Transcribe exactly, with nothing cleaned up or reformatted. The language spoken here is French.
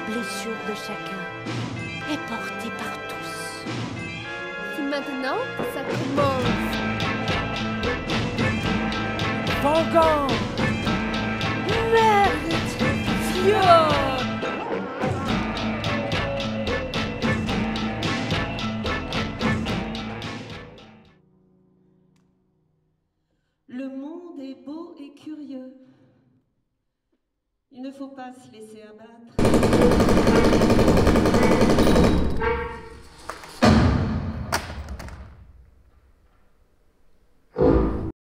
blessure de chacun est portée par tous. C'est maintenant que ça commence. Vangant, merde, fiole. Le monde est beau et curieux. Il ne faut pas se laisser abattre.